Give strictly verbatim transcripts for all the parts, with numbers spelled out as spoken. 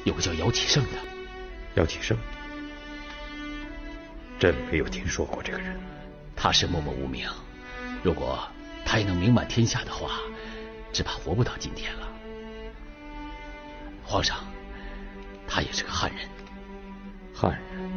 有个叫姚启胜的。 姚启胜，朕没有听说过这个人。 他是默默无名，如果他也能名满天下的话，只怕活不到今天了。皇上，他也是个汉人。 汉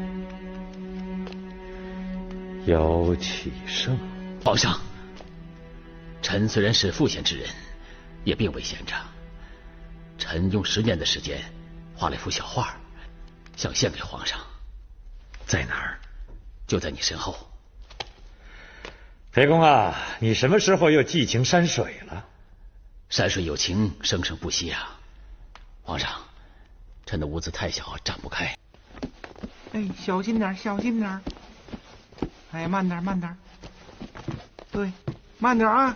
人，姚启胜。 皇上，臣虽然是赋闲之人，也并未闲着。臣用十年的时间画了一幅小画，想献给皇上。 在哪儿？ 就在你身后。 裴公啊，你什么时候又寄情山水了？ 山水有情，生生不息啊！皇上，臣的屋子太小，展不开。 哎，小心点，小心点。哎，慢点，慢点。对，慢点啊！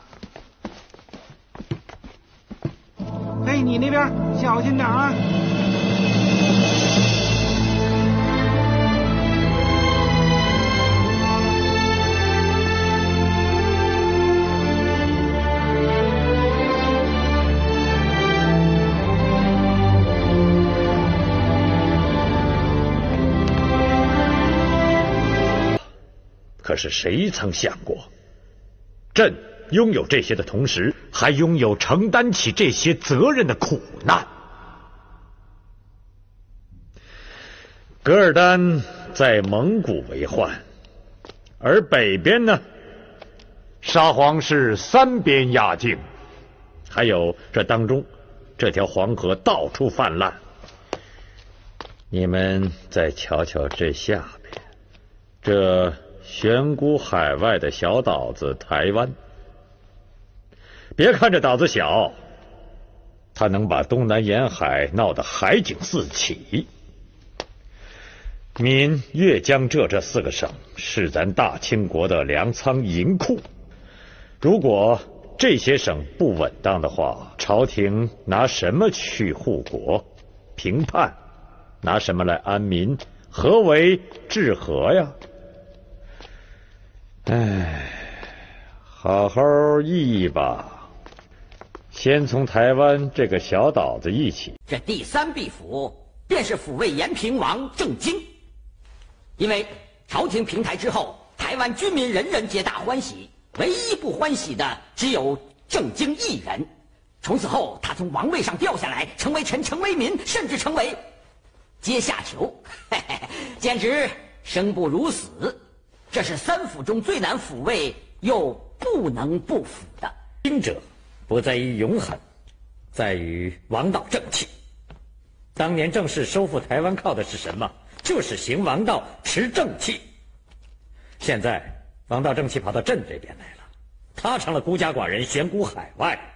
哎，你那边小心点啊！ 可是谁曾想过，朕拥有这些的同时，还拥有承担起这些责任的苦难。噶尔丹在蒙古为患，而北边呢，沙皇是三边压境，还有这当中，这条黄河到处泛滥。你们再瞧瞧这下边，这悬孤海外的小岛子台湾，别看这岛子小，它能把东南沿海闹得海景四起。闽粤江浙这四个省是咱大清国的粮仓银库，如果这些省不稳当的话，朝廷拿什么去护国平叛？拿什么来安民？何为治和呀？唉，好好议议吧。先从台湾这个小岛子议起。 这第三臂府便是抚慰延平王郑经，因为朝廷平台之后，台湾军民人人皆大欢喜，唯一不欢喜的只有郑经一人。从此后，他从王位上掉下来，成为臣，成为民，甚至成为阶下囚，嘿嘿，简直生不如死。这是三府中最难抚慰又不能不辅的。 兵者不在于勇狠，在于王道正气。当年郑氏收复台湾靠的是什么？就是行王道，持正气。现在王道正气跑到朕这边来了，他成了孤家寡人，悬孤海外。